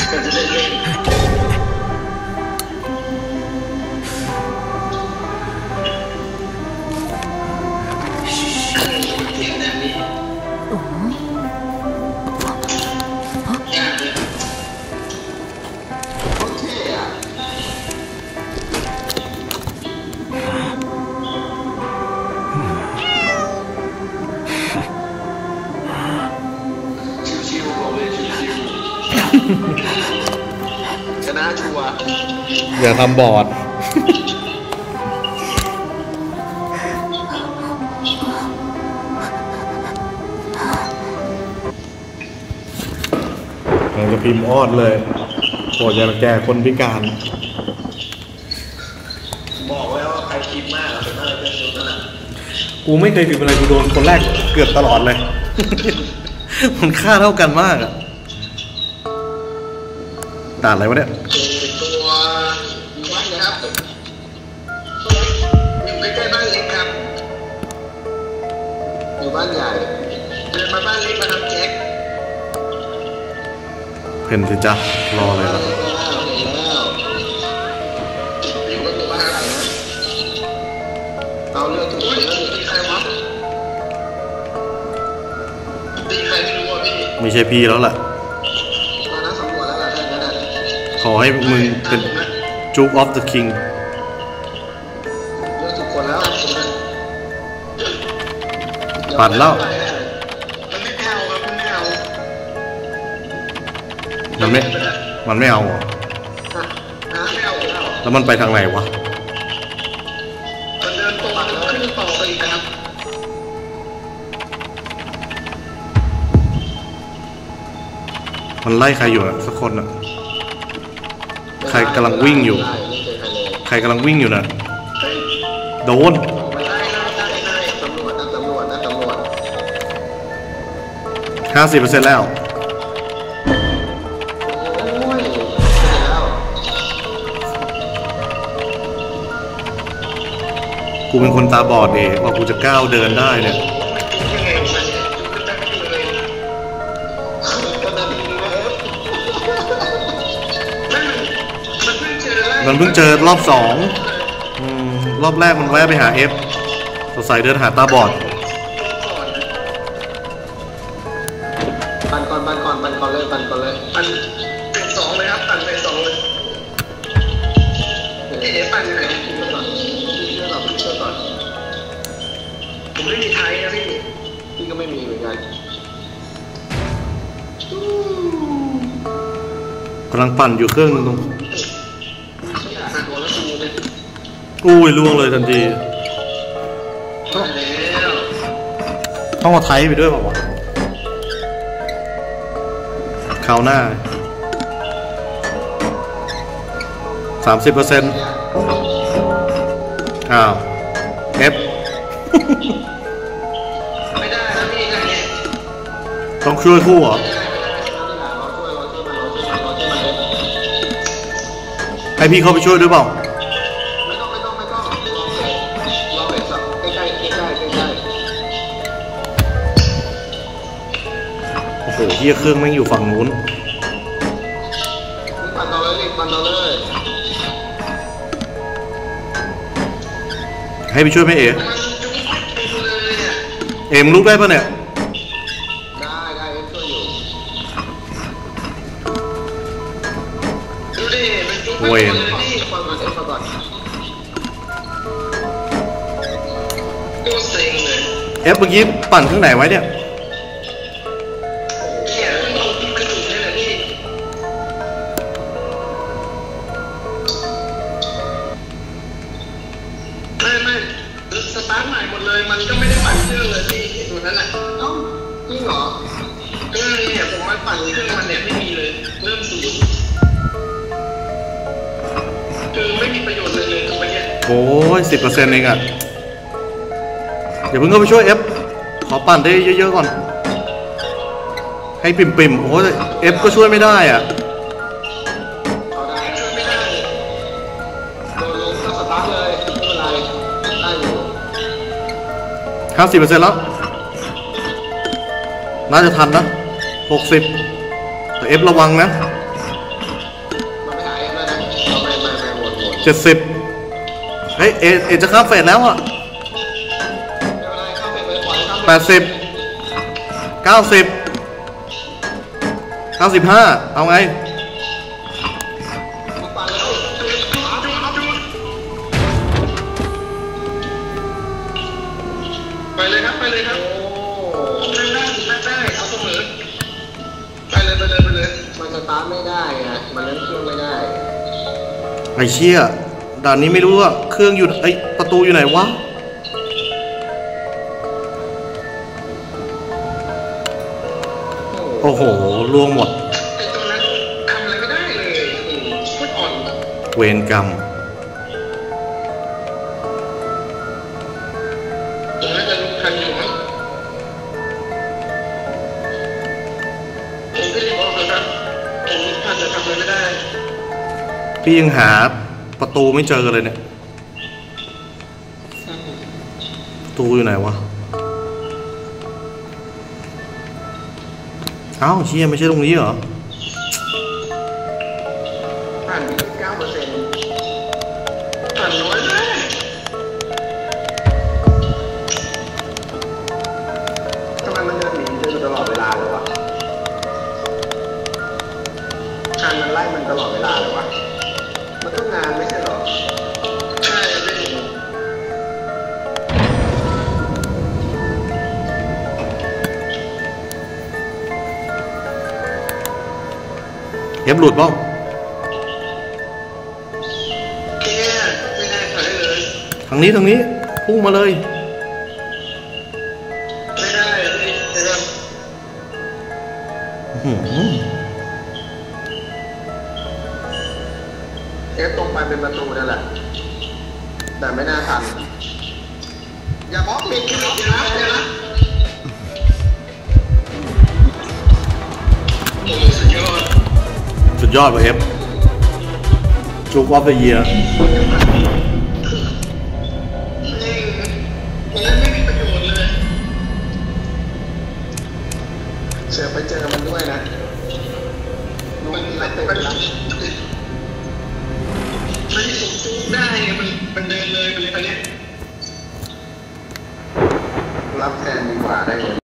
ก็จะได้เล่นเสียงแบบนี้ยากเลยโอเคอ่ะชิวๆบอกเลยชิวๆชนะชัวร์อย่าทำบอร์ดมันจะพิมพ์อ้อนเลยโปรดอย่าแก่คนพิการบอกไว้ว่าใครคิดมากเป็นอะไรเป็นตัวนั้นกูไม่เคยพิมพ์อะไรกูโดนคนแรกเกือบตลอดเลย มันค่าเท่ากันมากอะด่านอะไรวะเนี่ยตัวอยู่บ้านครับอยู่ใกล้ๆบ้านเล็กครับอยู่บ้านใหญ่เดินมาบ้านเล็กมาทำแจ็คเพนสิจ๊ะรอเลยครับอยู่ก็อยู่บ้านอะไรนะเอาเรื่องถูกแล้วอยู่ที่ใครวะตีใครไม่รู้อ่ะพี่ไม่ใช่พี่แล้วล่ะมานั่งสำรวจแล้วล่ะท่านนั้นอ่ะขอให้มึงเป็นจู๊กออฟเดอะคิงเรื่องทุกคนแล้วปั่นแล้วมันไม่เอาครับมันไม่เอามันไม่เอาเหรอไม่เอาแล้วมันไปทางไหนวะมันเดินตรงมาแล้วขึ้นต่อไปอีกนะครับมันไล่ใครอยู่สักคนอ่ะใครกำลังวิ่งอยู่ใครกำลังวิ่งอยู่น่ะโดน50%แล้วกูเป็นคนตาบอดเองว่ากูจะก้าวเดินได้เนี่ยมันเพิ่งเจอรอบ2รอบแรกมันแวะไปหาเอฟสงสัยเดินหาตาบอดปั่นก่อนเลยปั่นเป็น2เลยครับปั่นเป็น2เลยเอ๊ะปั่นไหนเชื่อก่อนผมไม่มีไทยนะพี่ก็ไม่มีเหมือนกันกำลังปั่นอยู่เครื่องนึงตรงอุ้ยล่วงเลยทันทีต้องเอาไทยไปด้วยป่าววะคราวหน้า 30% อ้าวเอฟไม่ได้นะพี่นะเนี่ยต้องช่วยคู่เหรอให้พี่เข้าไปช่วยด้วยเปล่าไม่ต้องเราไปสับใกล้โอ้โหเฮียเครื่องแม่งอยู่ฝั่งนู้นปั่นต่อเลยให้ไปช่วยไหมเอ๋มึงลุกได้ปะเนี่ยได้เอ็มช่วยอยู่ดูดิเป็นจุ๊บเวนเอฟเมื่อกี้ปั่นข้างไหนไว้เนี่ยสตาร์ทใหม่หมดเลยมันก็ไม่ได้ปั่นเครื่องเลยที่ตัวนั้นแหละเอ้าจริงเหรอเนี่ยผมว่าปั่นเครื่องมันเนี่ยไม่มีเลยเริ่ม0คือไม่มีประโยชน์เลยทุกวันนี้โอ้ย10%เองอ่ะอย่าเพิ่งเข้าไปช่วยเอฟขอปั่นได้เยอะๆก่อนให้ปิ่มๆโอ้ยเอฟก็ช่วยไม่ได้อ่ะ50%แล้วน่าจะทันนะ60แต่เอฟระวังนะเฮ้ยเอจะข้ามเฟสแล้วอ่ะไม่เป็นไรเข้าไปปล่อยเข้าไป 80 90 95เอาไงปั่นแล้วไปเลยครับไปเลยครับได้เอาเสมอไปเลยมันสตาร์ทไม่ได้ไงมันเล่นเครื่องไม่ได้ไอ้เชี่ยด่านนี้ไม่รู้ว่าเครื่องอยู่ไอ้ประตูอยู่ไหนวะโอ้โหล่วงหมดไอ้ตรงนั้นทำอะไรไม่ได้เลยโคตรอ่อนเวรกรรมตรงนั้นจะลุกทันอยู่มั้งผมก็รีบออกเลยครับผมอาจจะทำอะไรไม่ได้พี่ยังหาประตูไม่เจอเลยเนี่ยประตูอยู่ไหนวะเอ้าเชี่ยไม่ใช่ตรงนี้เหรอผ่านไป9%ผ่านน้อยมากทำไมมันเดินหนีเดินตลอดเวลาเลยวะการมันไล่มันตลอดเวลาเลยวะมันต้องนานไม่ใช่หรอใช่เลยเอฟหลุดเปล่าแกไม่ได้ถอยเลยทางนี้พุ่งมาเลยไม่ได้เลยนะครับอื้อหือตรงไปเป็นประตูนั่นแหละแต่ไม่น่าทันอย่าบล็อกปิดอย่านะโอ้สุดยอดสุดยอดว่ะเอฟจูบออฟเดอะเยียร์ไม่มีประโยชน์เลยเสือไปเจอมันด้วยนะมันอะไรเต็มไปหมดมันส่งจูบได้ไงมันเดินเลยไปเลยตอนนี้รับแทนดีกว่าได้เลย